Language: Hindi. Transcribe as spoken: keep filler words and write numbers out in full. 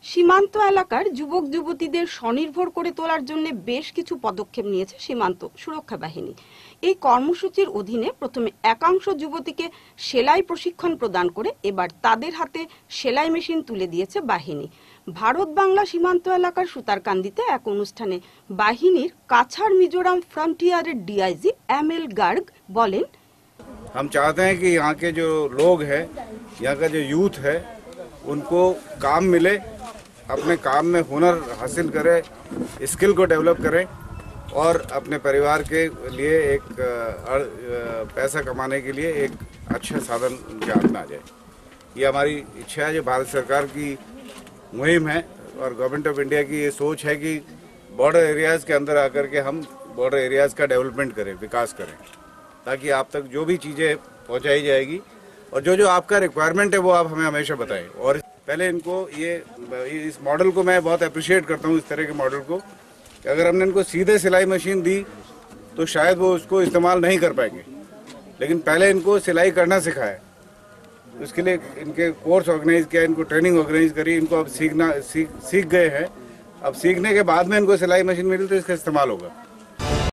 সীমান্ত এলাকার যুবক যুবতীদের স্বনির্ভর করে তোলার জন্য বেশ কিছু পদক্ষেপ নিয়েছে সীমান্ত সুরক্ষা বাহিনী। এই কর্মসূচির অধীনে প্রথমে একাংশ যুবতীকে সেলাই প্রশিক্ষণ প্রদান করে এবার তাদের হাতে সেলাই মেশিন তুলে দিয়েছে বাহিনী। ভারত বাংলা সীমান্ত এলাকার সুতারকান্দিতে এক অনুষ্ঠানে বাহিনীর কাছাড় মিজোরাম ফ্রন্টিয়ারের ডিআইজি এম এল গার্গ বলেন, हम चाहते हैं कि यहाँ के जो लोग हैं, यहाँ का जो यूथ है, उनको काम मिले, अपने काम में हुनर हासिल करें, स्किल को डेवलप करें और अपने परिवार के लिए एक पैसा कमाने के लिए एक अच्छा साधन उनके हाथ में आ जाए। ये हमारी इच्छा है, जो भारत सरकार की मुहिम है और गवर्नमेंट ऑफ इंडिया की ये सोच है कि बॉर्डर एरियाज़ के अंदर आकर के हम बॉर्डर एरियाज़ का डेवलपमेंट करें, विकास करें, ताकि आप तक जो भी चीज़ें पहुंचाई जाएगी और जो जो आपका रिक्वायरमेंट है वो आप हमें हमेशा बताएं। और पहले इनको ये इस मॉडल को मैं बहुत अप्रिशिएट करता हूँ, इस तरह के मॉडल को, कि अगर हमने इनको सीधे सिलाई मशीन दी तो शायद वो उसको इस्तेमाल नहीं कर पाएंगे, लेकिन पहले इनको सिलाई करना सिखाया, उसके लिए इनके कोर्स ऑर्गेनाइज किया, इनको ट्रेनिंग ऑर्गेनाइज करी, इनको अब सीखना सीख सीख गए हैं। अब सीखने के बाद में इनको सिलाई मशीन मिली तो इसका इस्तेमाल होगा।